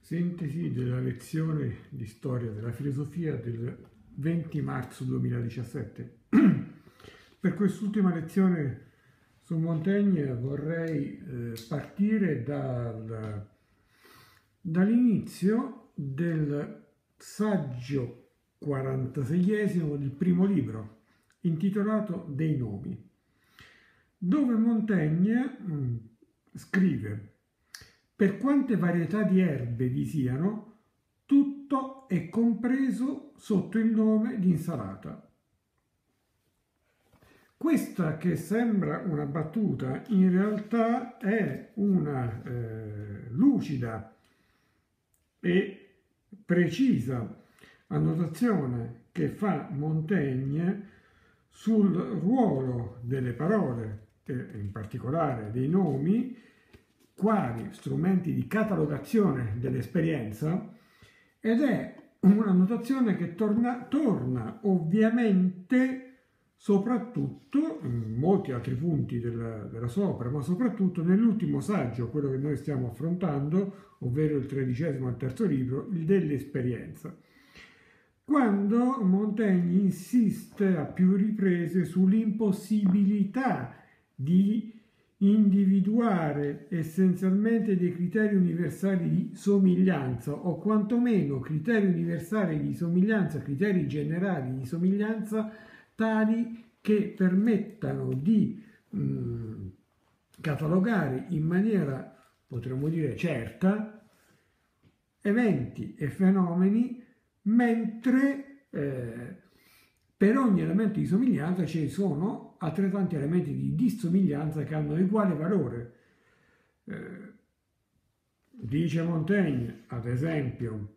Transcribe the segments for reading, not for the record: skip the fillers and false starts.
Sintesi della lezione di storia della filosofia del 20 marzo 2017. Per quest'ultima lezione su Montaigne vorrei partire dall'inizio del saggio 46esimo del primo libro, intitolato Dei nomi, dove Montaigne scrive: per quante varietà di erbe vi siano, tutto è compreso sotto il nome di insalata. Questa, che sembra una battuta, in realtà è una lucida e precisa annotazione che fa Montaigne sul ruolo delle parole, e in particolare dei nomi, quali strumenti di catalogazione dell'esperienza, ed è una notazione che torna ovviamente soprattutto in molti altri punti della sua opera, ma soprattutto nell'ultimo saggio, quello che noi stiamo affrontando, ovvero il 13° al terzo libro, il dell'esperienza, quando Montaigne insiste a più riprese sull'impossibilità di individuare essenzialmente dei criteri universali di somiglianza, o quantomeno criteri universali di somiglianza, criteri generali di somiglianza tali che permettano di catalogare in maniera, potremmo dire, certa eventi e fenomeni, mentre per ogni elemento di somiglianza ci sono altrettanti elementi di dissomiglianza che hanno uguale valore. Dice Montaigne, ad esempio,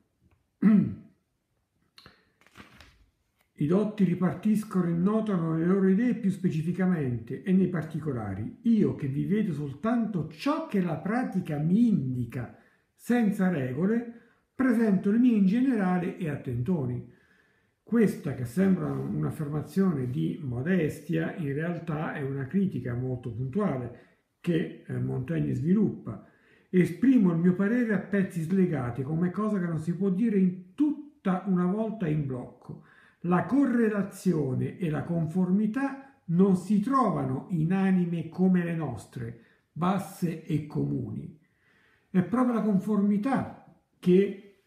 i dotti ripartiscono e notano le loro idee più specificamente e nei particolari. Io, che vi vedo soltanto ciò che la pratica mi indica senza regole, presento le mie in generale e a tentoni. Questa, che sembra un'affermazione di modestia, in realtà è una critica molto puntuale che Montaigne sviluppa. Esprimo il mio parere a pezzi slegati, come cosa che non si può dire in tutta una volta in blocco. La correlazione e la conformità non si trovano in anime come le nostre, basse e comuni. È proprio la conformità che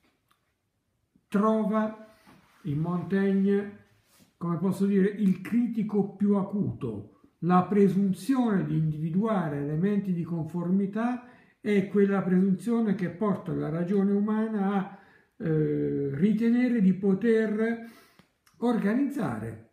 trova in Montaigne, come posso dire, il critico più acuto. La presunzione di individuare elementi di conformità è quella presunzione che porta la ragione umana a ritenere di poter organizzare,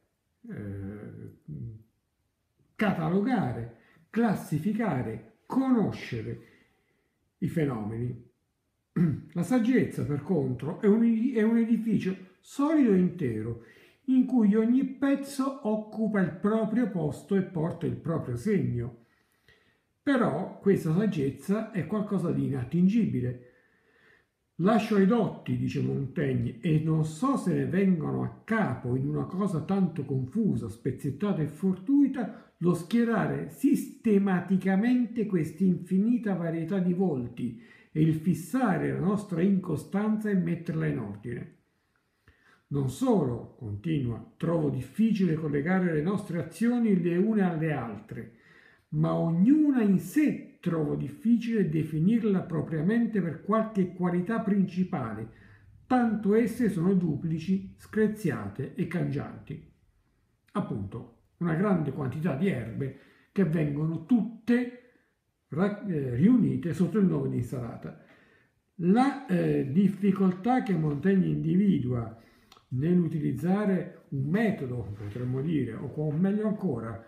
catalogare, classificare, conoscere i fenomeni. La saggezza, per contro, è un edificio solido e intero, in cui ogni pezzo occupa il proprio posto e porta il proprio segno. Però questa saggezza è qualcosa di inattingibile. Lascio ai dotti, dice Montaigne, e non so se ne vengono a capo in una cosa tanto confusa, spezzettata e fortuita, lo schierare sistematicamente questa infinita varietà di volti e il fissare la nostra incostanza e metterla in ordine. Non solo, continua, trovo difficile collegare le nostre azioni le une alle altre, ma ognuna in sé trovo difficile definirla propriamente per qualche qualità principale, tanto esse sono duplici, screziate e cangianti. Appunto, una grande quantità di erbe che vengono tutte riunite sotto il nome di insalata. La difficoltà che Montaigne individua nell'utilizzare un metodo, potremmo dire, o meglio ancora,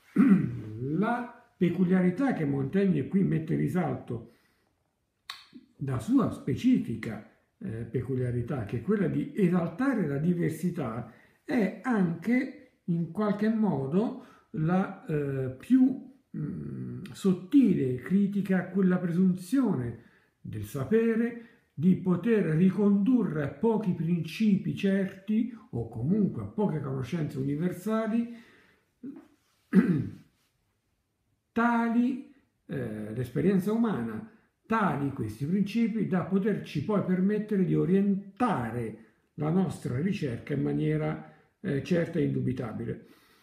la peculiarità che Montaigne qui mette in risalto, da sua specifica peculiarità, che è quella di esaltare la diversità, è anche in qualche modo la più sottile critica a quella presunzione del sapere di poter ricondurre a pochi principi certi o comunque a poche conoscenze universali tali l'esperienza umana, tali questi principi da poterci poi permettere di orientare la nostra ricerca in maniera certa e indubitabile.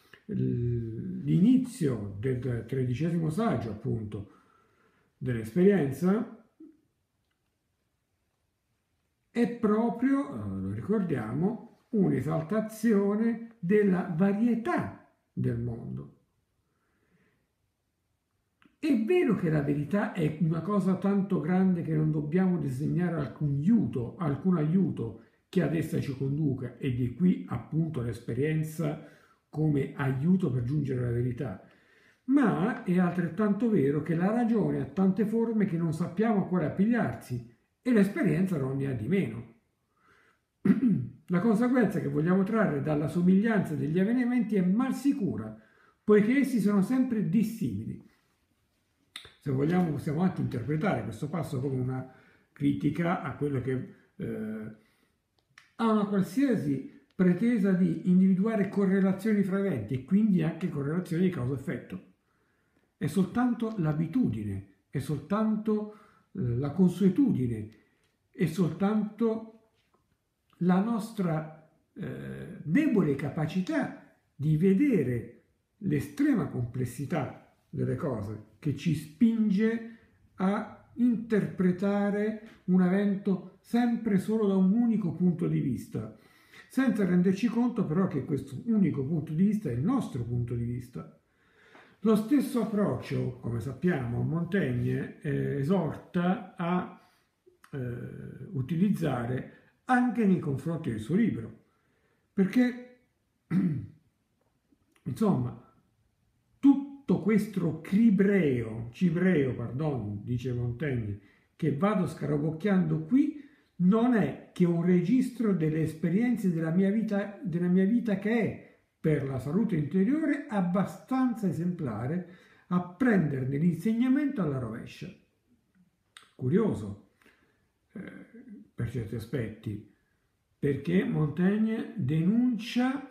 L'inizio del 13° saggio, appunto, dell'esperienza è proprio, lo ricordiamo, un'esaltazione della varietà del mondo. È vero che la verità è una cosa tanto grande che non dobbiamo disegnare alcun aiuto che ad essa ci conduca, e di qui appunto l'esperienza come aiuto per giungere alla verità. Ma è altrettanto vero che la ragione ha tante forme che non sappiamo a quale appigliarsi, e l'esperienza non ne ha di meno. La conseguenza che vogliamo trarre dalla somiglianza degli avvenimenti è mal sicura, poiché essi sono sempre dissimili. Se vogliamo possiamo anche interpretare questo passo come una critica a quello che ha una qualsiasi pretesa di individuare correlazioni fra eventi e quindi anche correlazioni di causa-effetto. È soltanto l'abitudine, è soltanto la consuetudine, è soltanto la nostra debole capacità di vedere l'estrema complessità delle cose che ci spinge a interpretare un evento sempre solo da un unico punto di vista, senza renderci conto però che questo unico punto di vista è il nostro punto di vista. Lo stesso approccio, come sappiamo, Montaigne esorta a utilizzare anche nei confronti del suo libro, perché insomma tutto questo cibreo, dice Montaigne, che vado scarabocchiando qui, non è che un registro delle esperienze della mia vita che è, per la salute interiore, abbastanza esemplare a prenderne l'insegnamento alla rovescia. Curioso per certi aspetti, perché Montaigne denuncia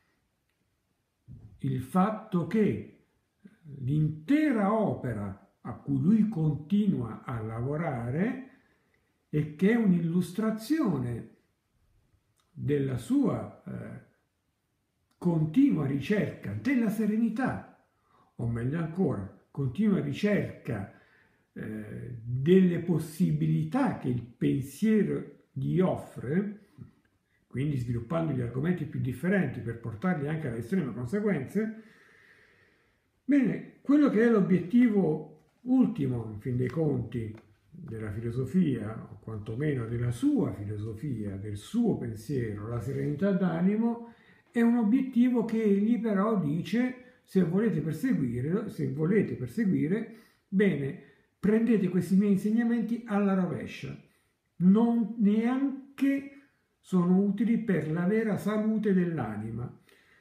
il fatto che l'intera opera a cui lui continua a lavorare e che è un'illustrazione della sua continua ricerca della serenità, o meglio ancora, continua ricerca delle possibilità che il pensiero gli offre, quindi sviluppando gli argomenti più differenti per portarli anche alle estreme conseguenze. Bene, quello che è l'obiettivo ultimo, in fin dei conti, della filosofia, o quantomeno della sua filosofia, del suo pensiero, la serenità d'animo, è un obiettivo che egli però dice: se volete perseguire, bene, prendete questi miei insegnamenti alla rovescia. Non neanche sono utili per la vera salute dell'anima.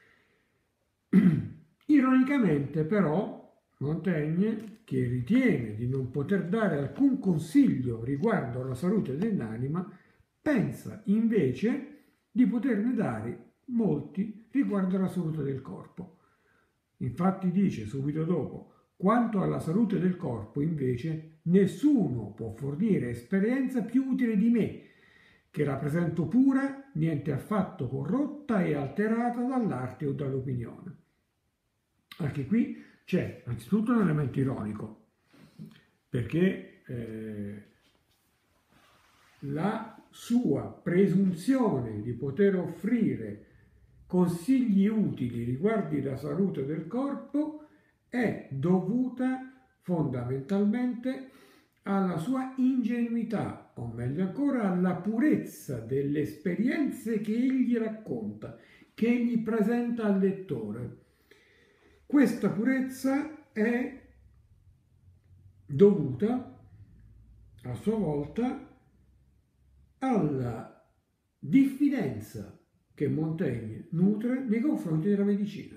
Ironicamente però Montaigne, che ritiene di non poter dare alcun consiglio riguardo alla salute dell'anima, pensa invece di poterne dare molti riguardo alla salute del corpo. Infatti dice subito dopo: quanto alla salute del corpo invece nessuno può fornire esperienza più utile di me, che rappresento pura, niente affatto corrotta e alterata dall'arte o dall'opinione. Anche qui c'è anzitutto un elemento ironico, perché la sua presunzione di poter offrire consigli utili riguardo la salute del corpo è dovuta fondamentalmente alla sua ingenuità, o meglio ancora alla purezza delle esperienze che egli racconta, che egli presenta al lettore. Questa purezza è dovuta a sua volta alla diffidenza che Montaigne nutre nei confronti della medicina.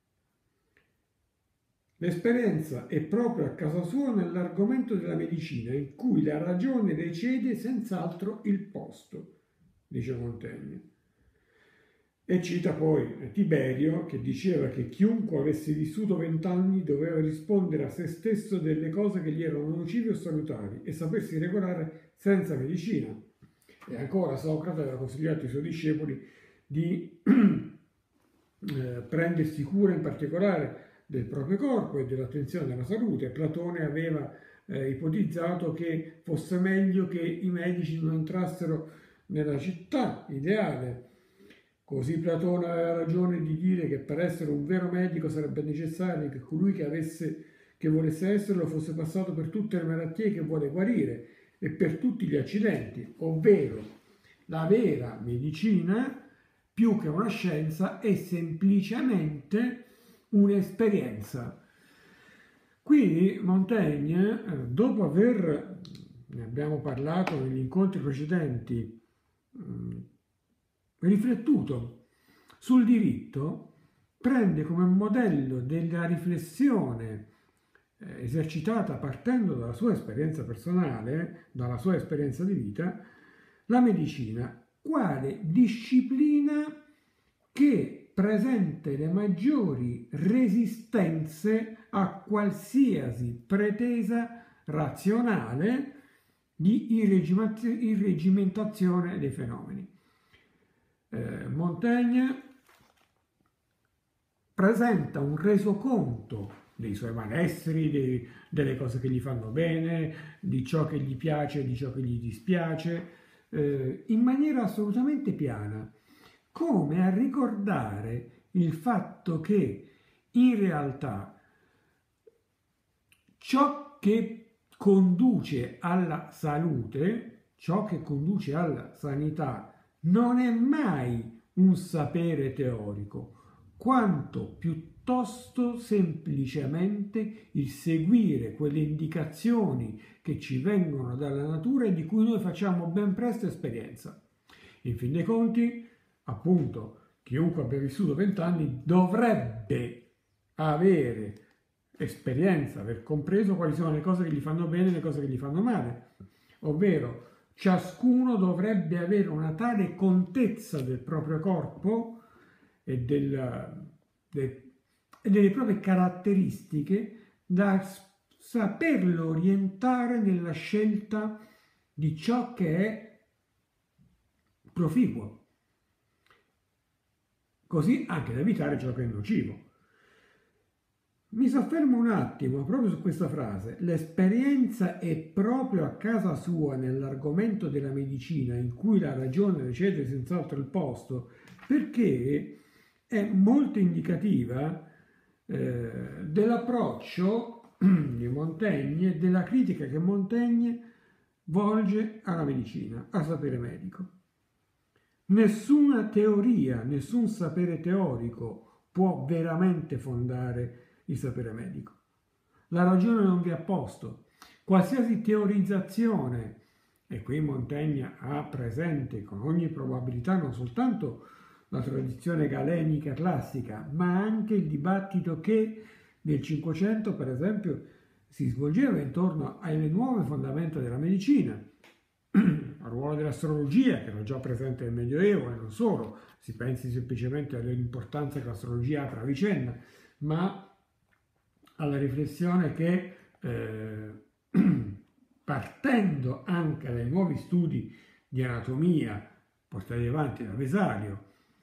L'esperienza è proprio a casa sua nell'argomento della medicina, in cui la ragione le cede senz'altro il posto, dice Montaigne. E cita poi Tiberio, che diceva che chiunque avesse vissuto 20 anni doveva rispondere a se stesso delle cose che gli erano nocive o salutari e sapersi regolare senza medicina. E ancora Socrate aveva consigliato ai suoi discepoli di prendersi cura in particolare del proprio corpo e dell'attenzione alla salute. Platone aveva ipotizzato che fosse meglio che i medici non entrassero nella città ideale. Così Platone aveva ragione di dire che per essere un vero medico sarebbe necessario che colui che volesse esserlo fosse passato per tutte le malattie che vuole guarire e per tutti gli accidenti, ovvero la vera medicina, più che una scienza, è semplicemente un'esperienza. Qui Montaigne, dopo aver, ne abbiamo parlato negli incontri precedenti, riflettuto sul diritto, prende come modello della riflessione esercitata partendo dalla sua esperienza personale, dalla sua esperienza di vita, la medicina quale disciplina che presenta le maggiori resistenze a qualsiasi pretesa razionale di irregimentazione dei fenomeni. Montaigne presenta un resoconto dei suoi malesseri, delle cose che gli fanno bene, di ciò che gli piace e di ciò che gli dispiace, in maniera assolutamente piana, come a ricordare il fatto che in realtà ciò che conduce alla salute, ciò che conduce alla sanità, non è mai un sapere teorico, quanto piuttosto semplicemente il seguire quelle indicazioni che ci vengono dalla natura e di cui noi facciamo ben presto esperienza. In fin dei conti, appunto, chiunque abbia vissuto 20 anni dovrebbe avere esperienza, aver compreso quali sono le cose che gli fanno bene e le cose che gli fanno male, ovvero ciascuno dovrebbe avere una tale contezza del proprio corpo e delle proprie caratteristiche da saperlo orientare nella scelta di ciò che è proficuo, così anche da evitare ciò che è nocivo. Mi soffermo un attimo proprio su questa frase. L'esperienza è proprio a casa sua nell'argomento della medicina, in cui la ragione recede senz'altro il posto, perché è molto indicativa dell'approccio di Montaigne, della critica che Montaigne volge alla medicina, al sapere medico. Nessuna teoria, nessun sapere teorico può veramente fondare il sapere medico. La ragione non vi ha posto. Qualsiasi teorizzazione, e qui Montaigne ha presente con ogni probabilità non soltanto la tradizione galenica classica, ma anche il dibattito che nel Cinquecento, per esempio, si svolgeva intorno alle nuove fondamenta della medicina, al ruolo dell'astrologia, che era già presente nel Medioevo e non solo, si pensi semplicemente all'importanza che l'astrologia ha per la vicenda, ma alla riflessione che partendo anche dai nuovi studi di anatomia portati avanti da Vesalio,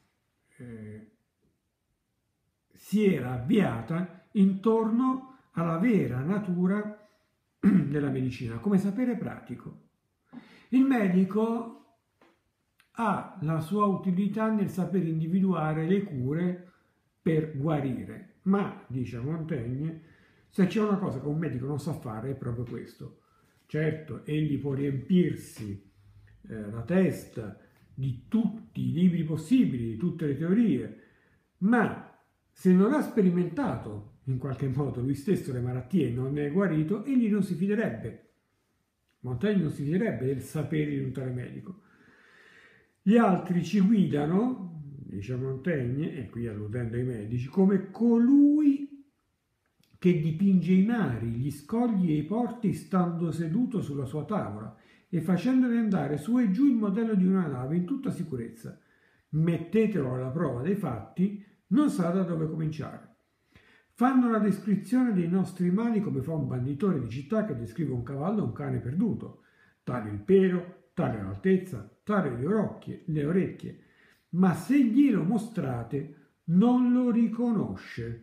si era avviata intorno alla vera natura della medicina, come sapere pratico. Il medico ha la sua utilità nel saper individuare le cure per guarire, ma, dice Montaigne, se c'è una cosa che un medico non sa fare è proprio questo. Certo, egli può riempirsi la testa di tutti i libri possibili, di tutte le teorie, ma se non ha sperimentato in qualche modo lui stesso le malattie e non ne è guarito, egli non si fiderebbe. Montaigne non si fiderebbe del sapere di un tale medico. Gli altri ci guidano, dice Montaigne, e qui alludendo ai medici, come colui che dipinge i mari, gli scogli e i porti stando seduto sulla sua tavola e facendone andare su e giù il modello di una nave in tutta sicurezza. mettetelo alla prova dei fatti, non sa da dove cominciare. Fanno la descrizione dei nostri mali come fa un banditore di città che descrive un cavallo o un cane perduto. Tale il pelo, tale l'altezza, tale le orecchie, ma se glielo mostrate non lo riconosce.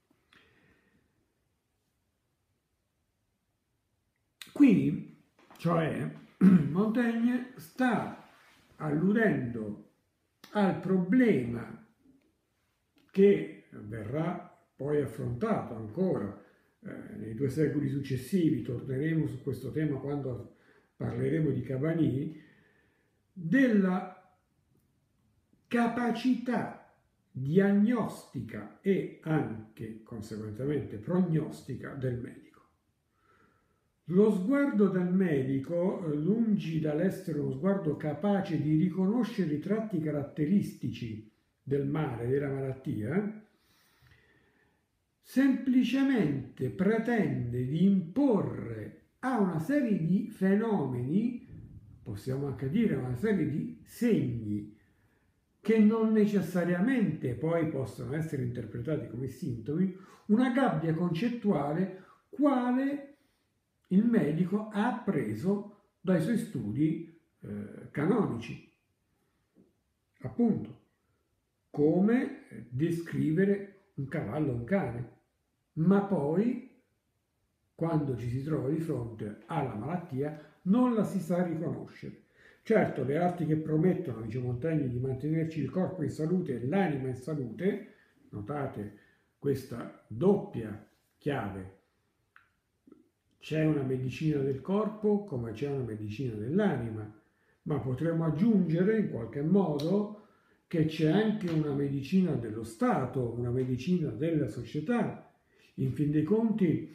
Qui, cioè, Montaigne sta alludendo al problema che verrà poi affrontato ancora nei 2 secoli successivi, torneremo su questo tema quando parleremo di Cabanilles, della capacità diagnostica e anche conseguentemente prognostica del medico. Lo sguardo del medico, lungi dall'essere uno sguardo capace di riconoscere i tratti caratteristici del male, della malattia, semplicemente pretende di imporre a una serie di fenomeni, possiamo anche dire una serie di segni, che non necessariamente poi possono essere interpretati come sintomi, una gabbia concettuale quale il medico ha appreso dai suoi studi canonici. Appunto, come descrivere un cavallo o un cane. Ma poi, quando ci si trova di fronte alla malattia, non la si sa riconoscere. Certo, le arti che promettono, dice Montaigne, di mantenerci il corpo in salute e l'anima in salute, notate questa doppia chiave, c'è una medicina del corpo come c'è una medicina dell'anima, ma potremmo aggiungere in qualche modo che c'è anche una medicina dello Stato, una medicina della società. In fin dei conti,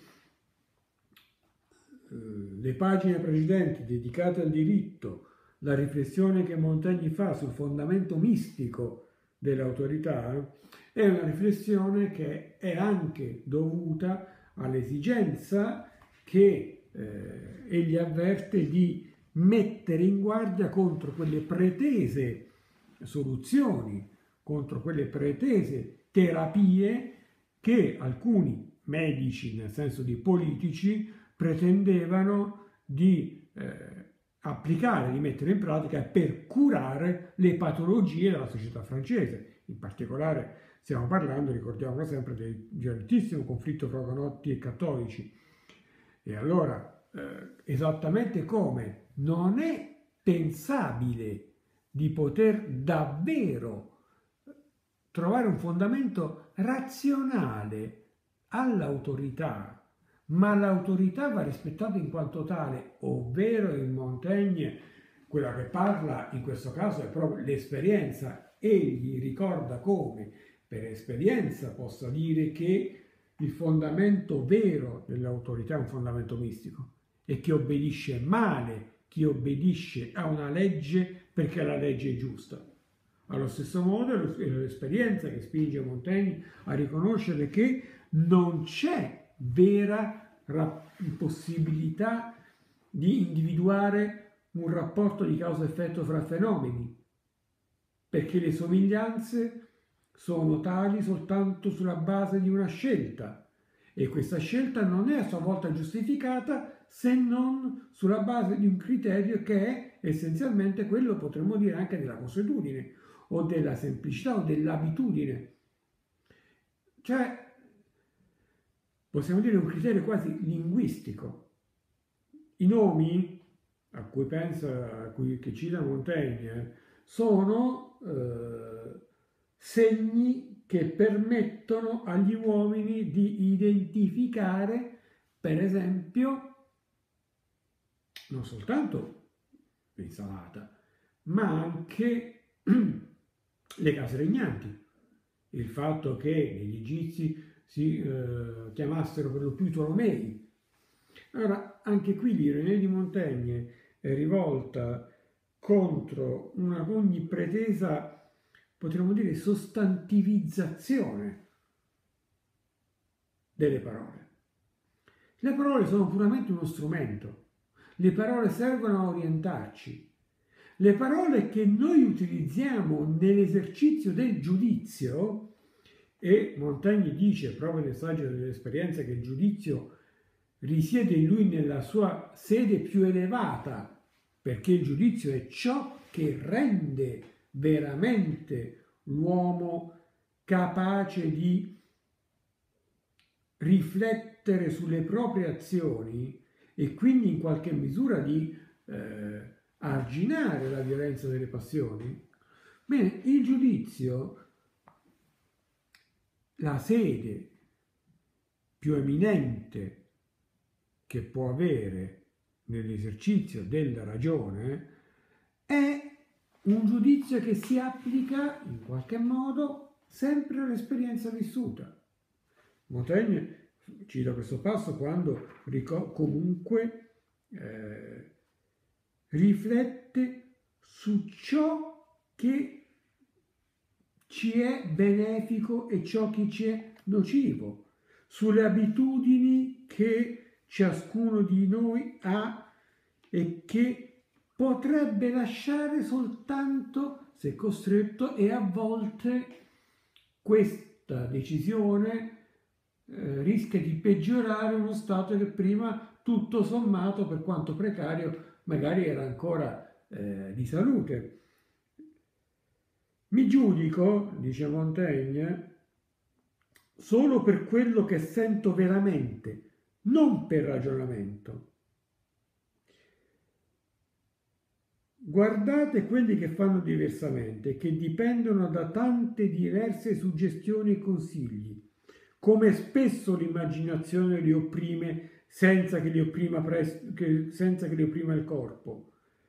le pagine precedenti dedicate al diritto, la riflessione che Montaigne fa sul fondamento mistico dell'autorità, è una riflessione che è anche dovuta all'esigenza che egli avverte di mettere in guardia contro quelle pretese soluzioni, contro quelle pretese terapie che alcuni medici, nel senso di politici, pretendevano di applicare, di mettere in pratica per curare le patologie della società francese. In particolare stiamo parlando, ricordiamolo sempre, del violentissimo conflitto fra ugonotti e cattolici. E allora, esattamente come non è pensabile di poter davvero trovare un fondamento razionale all'autorità, ma l'autorità va rispettata in quanto tale, ovvero in Montaigne quella che parla in questo caso è proprio l'esperienza. Egli ricorda come per esperienza possa dire che il fondamento vero dell'autorità è un fondamento mistico e che obbedisce male chi obbedisce a una legge perché la legge è giusta. Allo stesso modo è l'esperienza che spinge Montaigne a riconoscere che non c'è vera possibilità di individuare un rapporto di causa-effetto fra fenomeni, perché le somiglianze sono tali soltanto sulla base di una scelta e questa scelta non è a sua volta giustificata se non sulla base di un criterio che è essenzialmente quello, potremmo dire, anche della consuetudine o della semplicità o dell'abitudine. Cioè, possiamo dire un criterio quasi linguistico. I nomi a cui pensa, che cita Montaigne, sono segni che permettono agli uomini di identificare, per esempio, non soltanto l'insalata, ma anche le case regnanti. Il fatto che gli egizi si chiamassero per lo più Tolomei. Allora, anche qui l'ironia di Montaigne è rivolta contro ogni pretesa, potremmo dire, sostantivizzazione delle parole. Le parole sono puramente uno strumento. Le parole servono a orientarci, Le parole che noi utilizziamo nell'esercizio del giudizio, e Montaigne dice, proprio nel saggio dell'esperienza, che il giudizio risiede in lui nella sua sede più elevata, perché il giudizio è ciò che rende veramente l'uomo capace di riflettere sulle proprie azioni e quindi in qualche misura di arginare la violenza delle passioni. Bene, il giudizio, la sede più eminente che può avere nell'esercizio della ragione, è un giudizio che si applica in qualche modo sempre all'esperienza vissuta. Montaigne cita questo passo quando comunque riflette su ciò che ci è benefico e ciò che ci è nocivo, sulle abitudini che ciascuno di noi ha e che potrebbe lasciare soltanto se costretto, e a volte questa decisione rischia di peggiorare uno stato che prima, tutto sommato, per quanto precario, magari era ancora di salute. Mi giudico, dice Montaigne, solo per quello che sento veramente, non per ragionamento. Guardate quelli che fanno diversamente, che dipendono da tante diverse suggestioni e consigli, come spesso l'immaginazione li opprime senza che li opprima il corpo.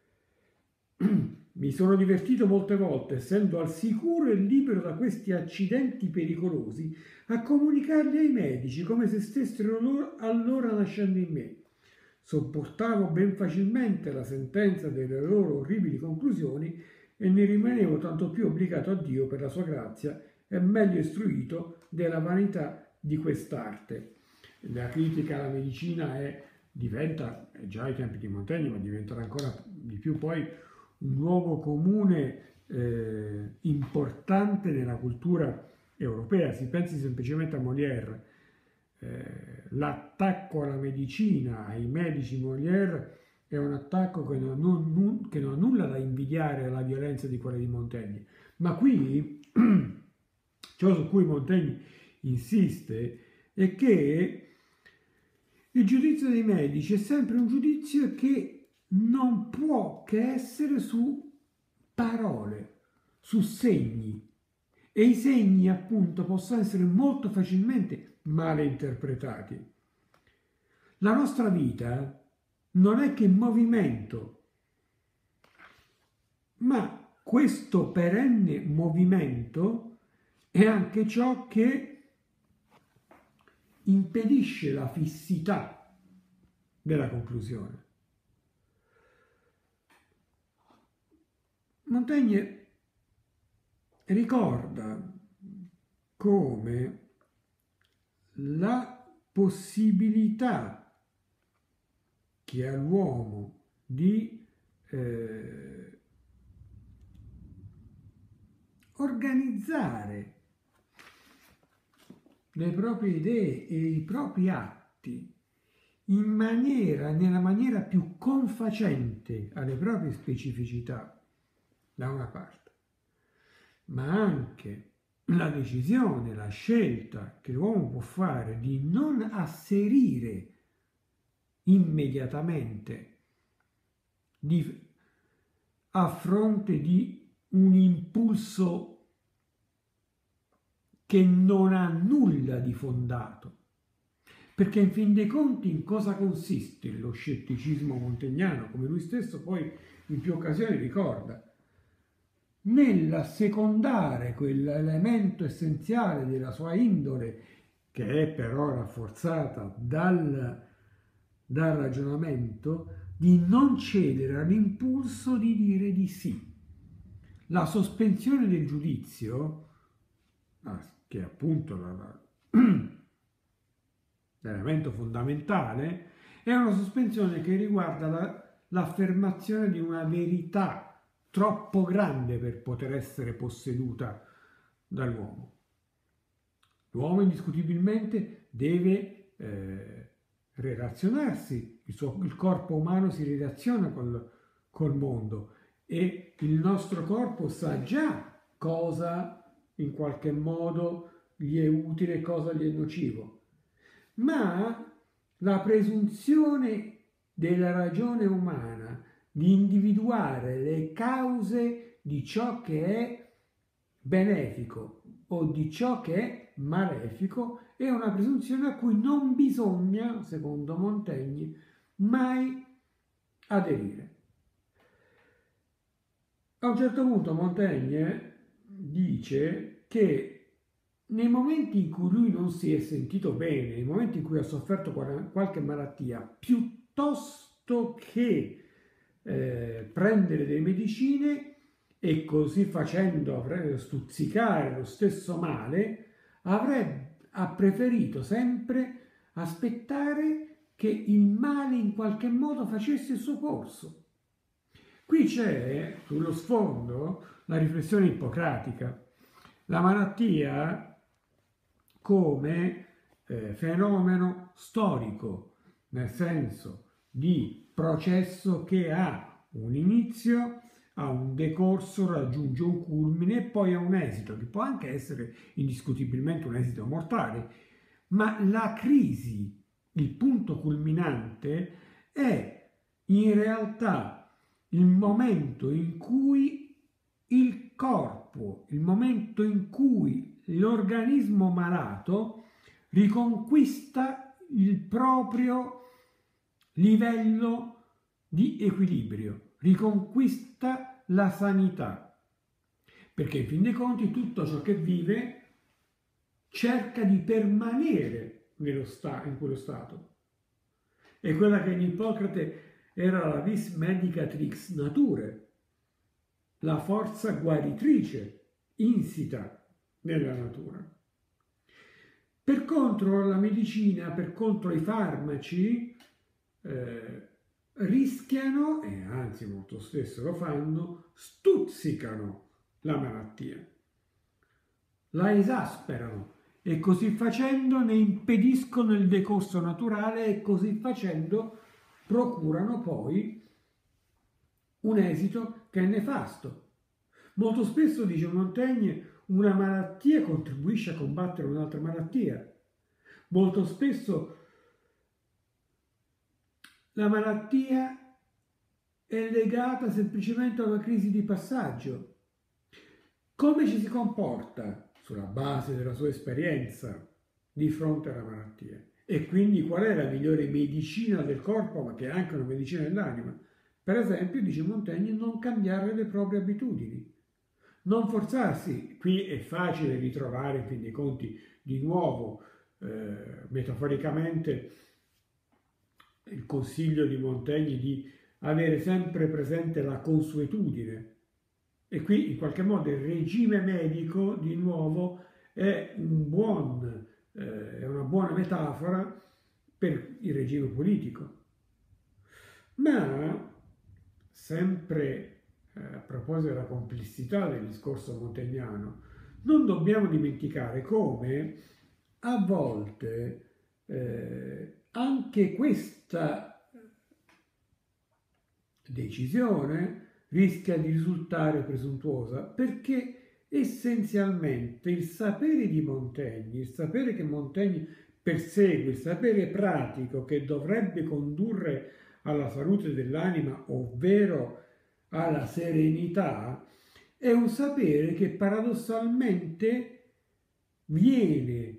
Mi sono divertito molte volte, essendo al sicuro e libero da questi accidenti pericolosi, a comunicarli ai medici come se stessero loro allora nascendo in me. Sopportavo ben facilmente la sentenza delle loro orribili conclusioni e ne rimanevo tanto più obbligato a Dio per la sua grazia e meglio istruito della vanità di quest'arte. La critica alla medicina diventa, già ai tempi di Montaigne, ma diventerà ancora di più poi, un luogo comune importante nella cultura europea. Si pensi semplicemente a Molière. L'attacco alla medicina, ai medici Molière, è un attacco che non ha nulla da invidiare alla violenza di quella di Montaigne. Ma qui ciò su cui Montaigne insiste è che il giudizio dei medici è sempre un giudizio che non può che essere su parole, su segni, e i segni appunto possono essere molto facilmente male interpretati. La nostra vita non è che movimento, ma questo perenne movimento è anche ciò che impedisce la fissità della conclusione. Montaigne ricorda come la possibilità che ha l'uomo di organizzare le proprie idee e i propri atti nella maniera più confacente alle proprie specificità, da una parte, ma anche la decisione, la scelta che l'uomo può fare di non asserire immediatamente a fronte di un impulso che non ha nulla di fondato. Perché in fin dei conti in cosa consiste lo scetticismo montaignano, come lui stesso poi in più occasioni ricorda? Nell'assecondare quell'elemento essenziale della sua indole, che è però rafforzata dal ragionamento, di non cedere all'impulso di dire di sì. La sospensione del giudizio, che è appunto l'elemento fondamentale, è una sospensione che riguarda l'affermazione di una verità troppo grande per poter essere posseduta dall'uomo. L'uomo indiscutibilmente deve relazionarsi, il corpo umano si relaziona col mondo e il nostro corpo sa già cosa in qualche modo gli è utile, cosa gli è nocivo. Ma la presunzione della ragione umana di individuare le cause di ciò che è benefico o di ciò che è malefico è una presunzione a cui non bisogna, secondo Montaigne, mai aderire. A un certo punto Montaigne dice che nei momenti in cui lui non si è sentito bene, nei momenti in cui ha sofferto qualche malattia, piuttosto che prendere delle medicine e così facendo stuzzicare lo stesso male, ha preferito sempre aspettare che il male in qualche modo facesse il suo corso. Qui c'è sullo sfondo la riflessione ippocratica, la malattia come fenomeno storico, nel senso di processo che ha un inizio, ha un decorso, raggiunge un culmine e poi ha un esito, che può anche essere indiscutibilmente un esito mortale, ma la crisi, il punto culminante, è in realtà il momento in cui il corpo, il momento in cui l'organismo malato riconquista il proprio livello di equilibrio, riconquista la sanità, perché in fin dei conti tutto ciò che vive cerca di permanere in quello stato. È quella che in Ippocrate era la vis medicatrix naturae, la forza guaritrice insita nella natura. Per contro la medicina, per contro i farmaci, rischiano, e anzi molto spesso lo fanno, stuzzicano la malattia, la esasperano e così facendo ne impediscono il decorso naturale e così facendo procurano poi un esito che è nefasto. Molto spesso, dice Montaigne, una malattia contribuisce a combattere un'altra malattia. Molto spesso la malattia è legata semplicemente a una crisi di passaggio. Come ci si comporta sulla base della sua esperienza di fronte alla malattia? E quindi qual è la migliore medicina del corpo, ma che è anche una medicina dell'anima? Per esempio, dice Montaigne, non cambiare le proprie abitudini. Non forzarsi, qui è facile ritrovare in fin dei conti di nuovo, metaforicamente, il consiglio di Montaigne di avere sempre presente la consuetudine. E qui in qualche modo il regime medico di nuovo è una buona metafora per il regime politico. Ma sempre a proposito della complessità del discorso montagnano, non dobbiamo dimenticare come a volte anche questa decisione rischia di risultare presuntuosa, perché essenzialmente il sapere di Montaigne, il sapere che Montaigne persegue, il sapere pratico che dovrebbe condurre alla salute dell'anima, ovvero alla serenità, è un sapere che paradossalmente viene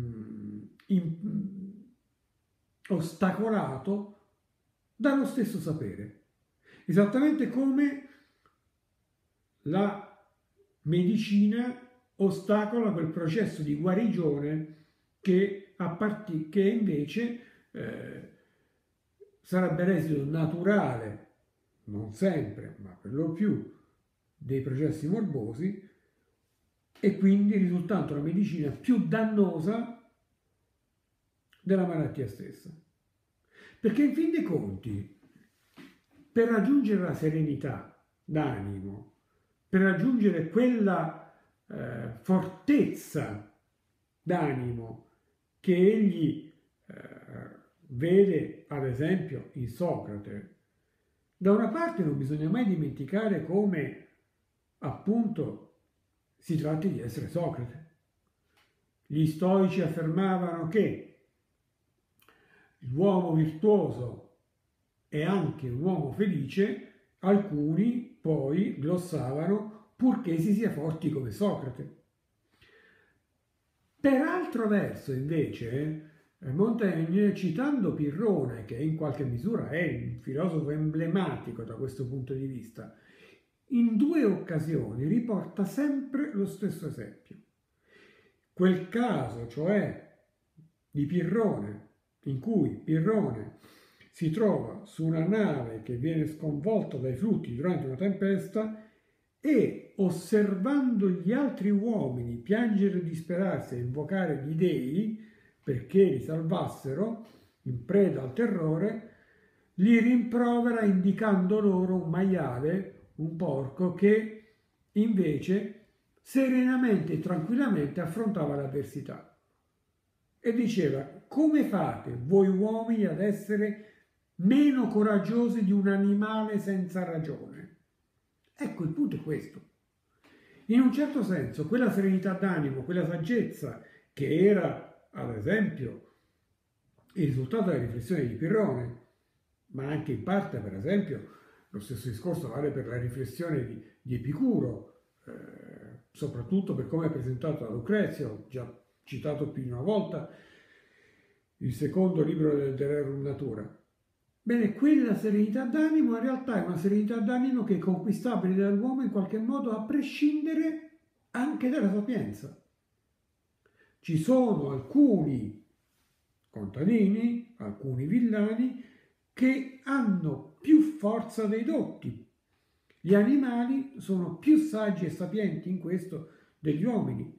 ostacolato dallo stesso sapere. Esattamente come la medicina ostacola quel processo di guarigione che invece sarebbe l'esito naturale, non sempre, ma per lo più, dei processi morbosi, e quindi risultando la medicina più dannosa della malattia stessa. Perché in fin dei conti, per raggiungere la serenità, d'animo, per raggiungere quella fortezza d'animo che egli vede ad esempio in Socrate. Da una parte non bisogna mai dimenticare come appunto si tratti di essere Socrate. Gli stoici affermavano che l'uomo virtuoso è anche un uomo felice, alcuni poi glossavano purché si sia forti come Socrate. Per altro verso, invece, Montaigne, citando Pirrone, che in qualche misura è un filosofo emblematico da questo punto di vista, in 2 occasioni riporta sempre lo stesso esempio. Quel caso, cioè, di Pirrone, in cui Pirrone si trova su una nave che viene sconvolta dai flutti durante una tempesta e, osservando gli altri uomini piangere disperarsi e invocare gli dei perché li salvassero, in preda al terrore, li rimprovera indicando loro un maiale, un porco, che invece serenamente e tranquillamente affrontava l'avversità. E diceva: come fate voi uomini ad essere meno coraggiosi di un animale senza ragione? Ecco, il punto è questo. In un certo senso, quella serenità d'animo, quella saggezza che era, ad esempio, il risultato della riflessione di Pirrone, ma anche in parte, per esempio, lo stesso discorso vale per la riflessione di Epicuro, soprattutto per come è presentato da Lucrezia, ho già citato più di una volta il secondo libro del De Rerum Natura. Bene, quella serenità d'animo in realtà è una serenità d'animo che è conquistabile dall'uomo in qualche modo a prescindere anche dalla sapienza. Ci sono alcuni contadini, alcuni villani che hanno più forza dei dotti. Gli animali sono più saggi e sapienti in questo degli uomini.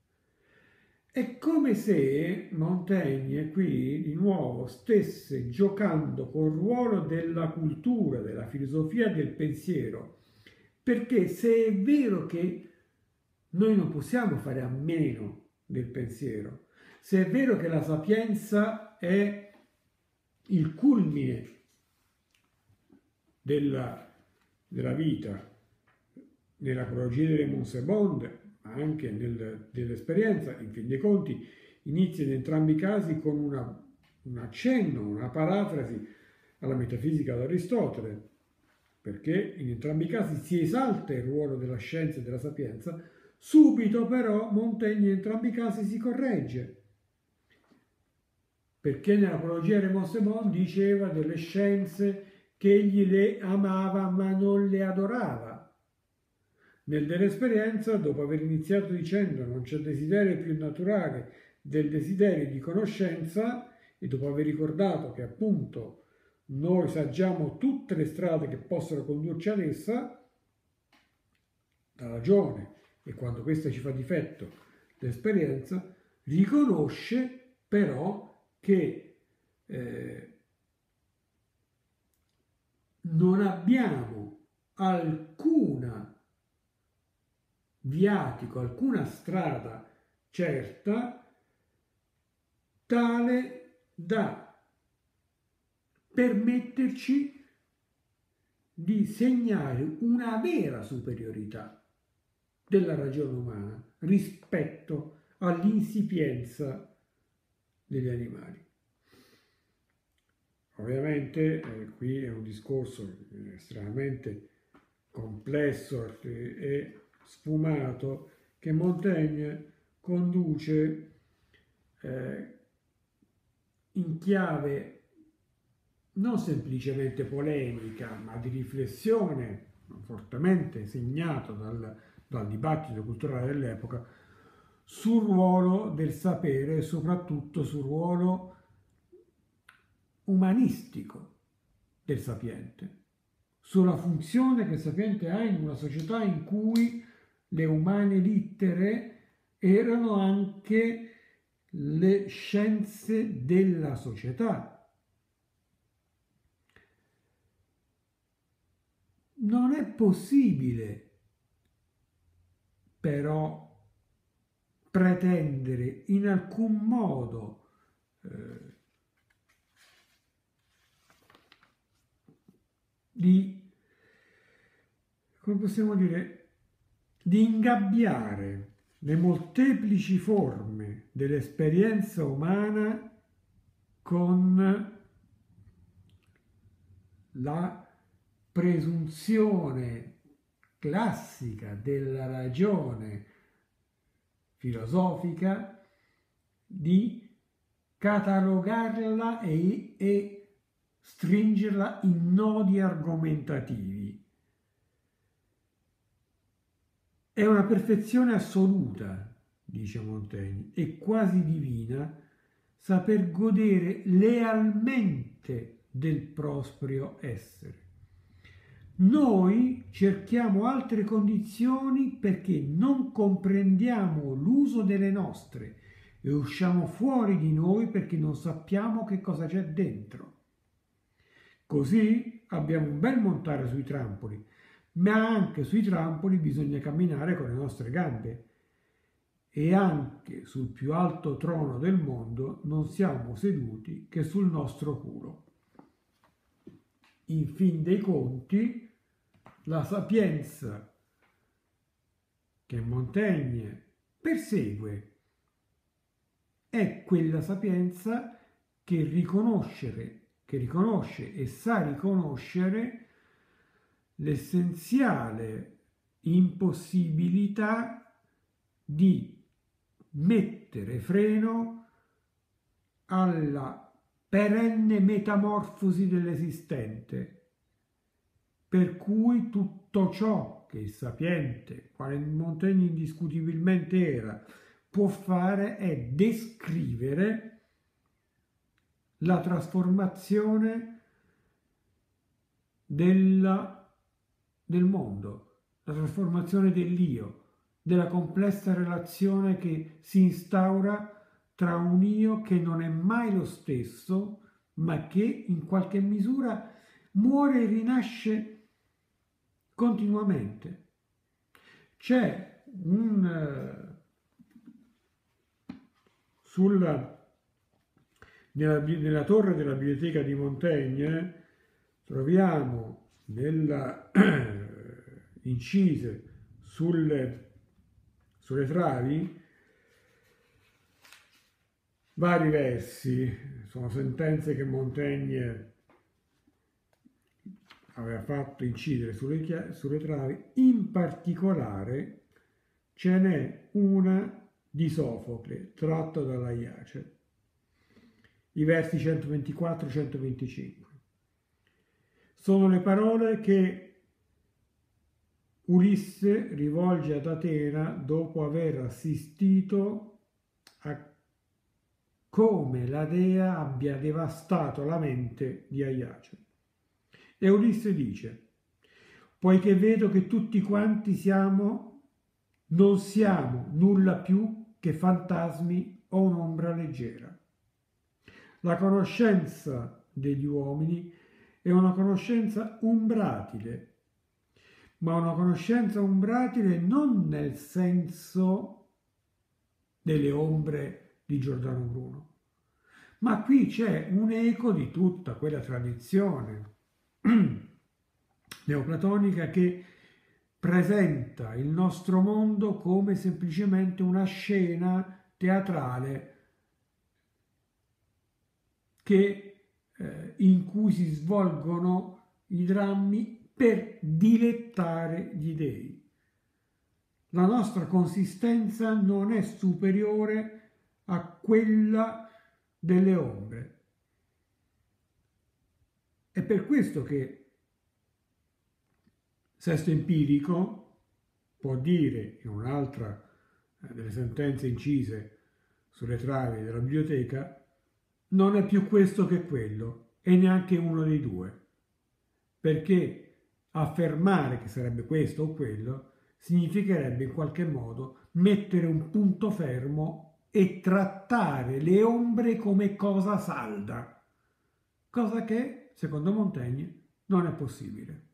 È come se Montaigne qui di nuovo stesse giocando col ruolo della cultura, della filosofia, del pensiero, perché se è vero che noi non possiamo fare a meno del pensiero, se è vero che la sapienza è il culmine della vita, nell'apologia delle Monsebonde, ma anche nell'esperienza, in fin dei conti, inizia in entrambi i casi con un accenno, una parafrasi alla metafisica d'Aristotele, perché in entrambi i casi si esalta il ruolo della scienza e della sapienza. Subito però Montaigne in entrambi i casi si corregge, perché nell'apologia delle Monsebonde diceva delle scienze che egli le amava ma non le adorava. Dell'esperienza, dopo aver iniziato dicendo non c'è desiderio più naturale del desiderio di conoscenza, e dopo aver ricordato che appunto noi saggiamo tutte le strade che possono condurci ad essa, la ragione, e quando questa ci fa difetto, l'esperienza, riconosce però che non abbiamo alcuna viatico, alcuna strada certa tale da permetterci di segnare una vera superiorità della ragione umana rispetto all'insipienza degli animali. Ovviamente qui è un discorso estremamente complesso e sfumato che Montaigne conduce in chiave non semplicemente polemica, ma di riflessione fortemente segnato dal dibattito culturale dell'epoca sul ruolo del sapere e soprattutto sul ruolo umanistico del sapiente, sulla funzione che il sapiente ha in una società in cui le umane littere erano anche le scienze della società. Non è possibile però pretendere in alcun modo come possiamo dire, di ingabbiare le molteplici forme dell'esperienza umana con la presunzione classica della ragione filosofica di catalogarla e stringerla in nodi argomentativi. È una perfezione assoluta, dice Montaigne, e quasi divina, saper godere lealmente del proprio essere. Noi cerchiamo altre condizioni perché non comprendiamo l'uso delle nostre e usciamo fuori di noi perché non sappiamo che cosa c'è dentro. Così abbiamo un bel montare sui trampoli, ma anche sui trampoli bisogna camminare con le nostre gambe. E anche sul più alto trono del mondo non siamo seduti che sul nostro culo. In fin dei conti, la sapienza che Montaigne persegue è quella sapienza che riconosce e sa riconoscere l'essenziale impossibilità di mettere freno alla perenne metamorfosi dell'esistente, per cui tutto ciò che il sapiente, quale Montaigne indiscutibilmente era, può fare è descrivere la trasformazione del mondo, la trasformazione dell'io, della complessa relazione che si instaura tra un io che non è mai lo stesso, ma che in qualche misura muore e rinasce continuamente. C'è nella torre della biblioteca di Montaigne troviamo incise sulle travi vari versi, sono sentenze che Montaigne aveva fatto incidere sulle travi. In particolare ce n'è una di Sofocle tratta dalla Iace, i versi 124-125. Sono le parole che Ulisse rivolge ad Atena dopo aver assistito a come la dea abbia devastato la mente di Aiace. E Ulisse dice: poiché vedo che tutti quanti non siamo nulla più che fantasmi o un'ombra leggera. La conoscenza degli uomini è una conoscenza umbratile, ma una conoscenza umbratile non nel senso delle ombre di Giordano Bruno, ma qui c'è un eco di tutta quella tradizione neoplatonica che presenta il nostro mondo come semplicemente una scena teatrale in cui si svolgono i drammi per dilettare gli dei. La nostra consistenza non è superiore a quella delle ombre. È per questo che Sesto Empirico può dire, in un'altra delle sentenze incise sulle travi della biblioteca, non è più questo che quello, e neanche uno dei due, perché affermare che sarebbe questo o quello significherebbe in qualche modo mettere un punto fermo e trattare le ombre come cosa salda, cosa che, secondo Montaigne, non è possibile.